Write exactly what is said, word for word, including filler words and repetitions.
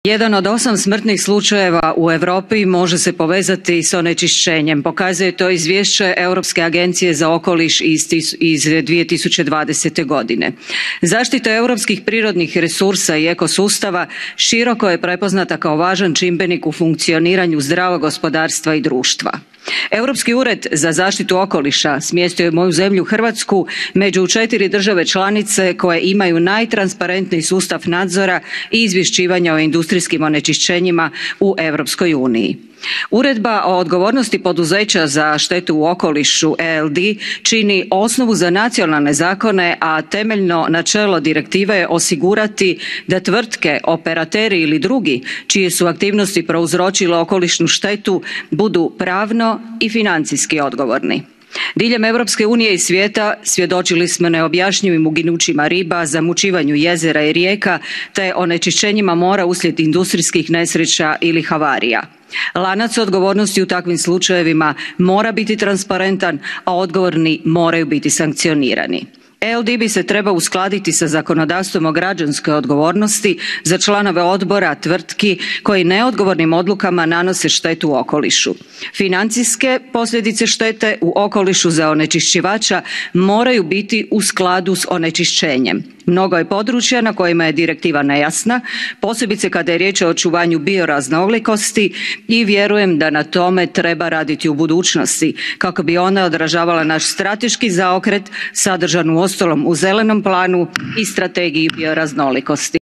Jedan od osam smrtnih slučajeva u Europi može se povezati s onečišćenjem. Pokazuje to izvješće Europske agencije za okoliš iz dvije tisuće dvadesete. godine. Zaštita europskih prirodnih resursa i ekosustava široko je prepoznata kao važan čimbenik u funkcioniranju zdravog gospodarstva i društva. Europski ured za zaštitu okoliša smjestio je moju zemlju Hrvatsku među četiri države članice koje imaju najtransparentniji sustav nadzora i izvješćivanja o industrijskim onečišćenjima u Europskoj uniji. Uredba o odgovornosti poduzeća za štetu u okolišu E L D čini osnovu za nacionalne zakone, a temeljno načelo direktive je osigurati da tvrtke, operateri ili drugi čije su aktivnosti prouzročile okolišnu štetu budu pravno i financijski odgovorni. Diljem Europske unije i svijeta svjedočili smo neobjašnjivim uginućima riba, zamućivanju jezera i rijeka te onečišćenjima mora uslijed industrijskih nesreća ili havarija. Lanac odgovornosti u takvim slučajevima mora biti transparentan, a odgovorni moraju biti sankcionirani. E L D bi se trebao uskladiti sa zakonodavstvom o građanskoj odgovornosti za članove odbora tvrtki koji neodgovornim odlukama nanose štetu u okolišu. Financijske posljedice štete u okolišu za onečišćivača moraju biti u skladu s onečišćenjem. Mnogo je područja na kojima je direktiva nejasna, posebice kada je riječ o očuvanju bioraznolikosti, i vjerujem da na tome treba raditi u budućnosti kako bi ona odražavala naš strateški zaokret sadržan uostalom u zelenom planu i strategiji bioraznolikosti.